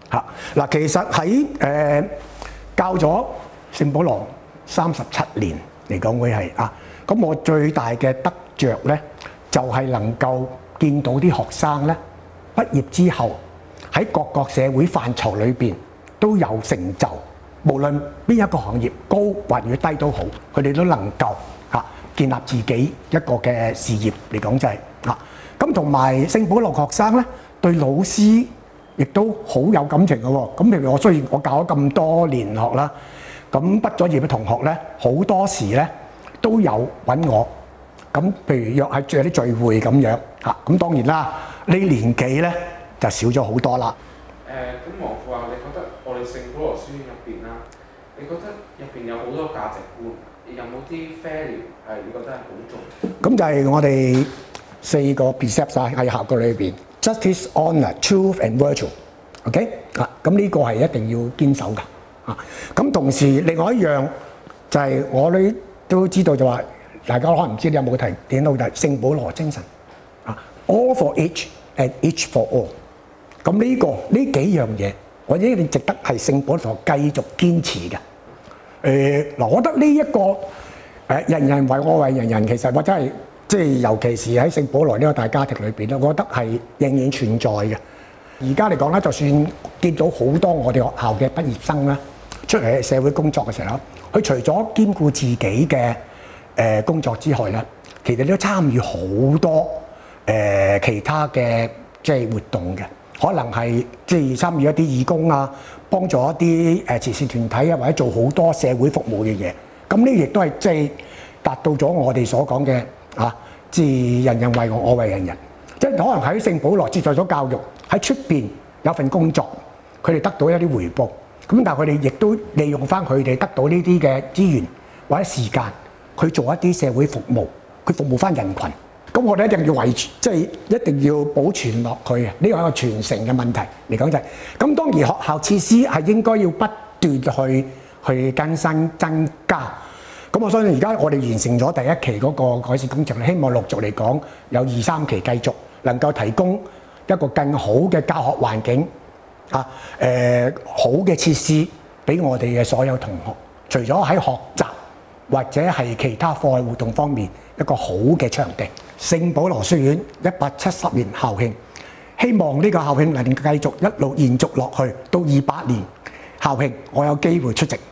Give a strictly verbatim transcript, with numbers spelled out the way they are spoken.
嚇嗱，其實喺誒、呃、教咗聖保羅三十七年嚟講，會係啊，咁我最大嘅得着咧，就係、是、能夠見到啲學生咧畢業之後喺各個社會範疇裏邊都有成就，無論邊一個行業高或者低都好，佢哋都能夠嚇、啊、建立自己一個嘅事業嚟講就係、是、啊，咁同埋聖保羅學生咧對老師亦都好有感情嘅喎。咁譬如我雖然我教咗咁多年學啦，咁畢咗業嘅同學咧好多時咧都有揾我。咁譬如約喺有啲聚會咁樣嚇，咁當然啦，呢年紀咧就少咗好多啦。 誒，咁黃父啊，你覺得我哋聖保羅書院入邊啦，你覺得入邊有好多價值觀，有冇啲 value 係你覺得係好重要？ 咁就係我哋四個 precepts 啊，喺校個裏邊 ，justice、honour、truth and virtue。OK 啊，咁呢個係一定要堅守㗎。啊，咁同時另外一樣就係我哋都知道就話。大家可能唔知你有冇提點到就係聖保羅精神啊 ，all for each and each for all。咁呢個呢幾樣嘢，我覺得你值得係聖保羅繼續堅持嘅。誒嗱，我覺得呢一個誒人人為我為人人，其實或者係即係尤其是喺聖保羅呢個大家庭裏邊咧，我覺得係仍然存在嘅。而家嚟講咧，就算見到好多我哋學校嘅畢業生啦，出嚟社會工作嘅時候，佢除咗兼顧自己嘅誒工作之外咧，其實都參與好多誒、呃、其他嘅即係活動嘅，可能係即係參與一啲義工啊，幫助一啲誒慈善團體啊，或者做好多社會服務嘅嘢。咁呢亦都係即係達到咗我哋所講嘅啊，即係人人為我，我為人人。即係可能喺聖保羅接受咗教育，喺出邊有份工作，佢哋得到一啲回報。咁但係佢哋亦都利用翻佢哋得到呢啲嘅資源或者時間。去做一啲社會服務，佢服務翻人群。咁我哋一定要維持，即係一定要保存落去嘅。呢個係一個傳承嘅問題嚟講就係。咁當然學校設施係應該要不斷去去更新增加。咁我相信而家我哋完成咗第一期嗰個改善工程，希望陸續嚟講有二三期繼續能夠提供一個更好嘅教學環境啊，誒、呃、好嘅設施俾我哋嘅所有同學。除咗喺學習或者係其他課外活動方面一個好嘅場地，聖保羅書院一百七十年校慶，希望呢個校慶能繼續一路延續落去到二百年校慶，我有機會出席。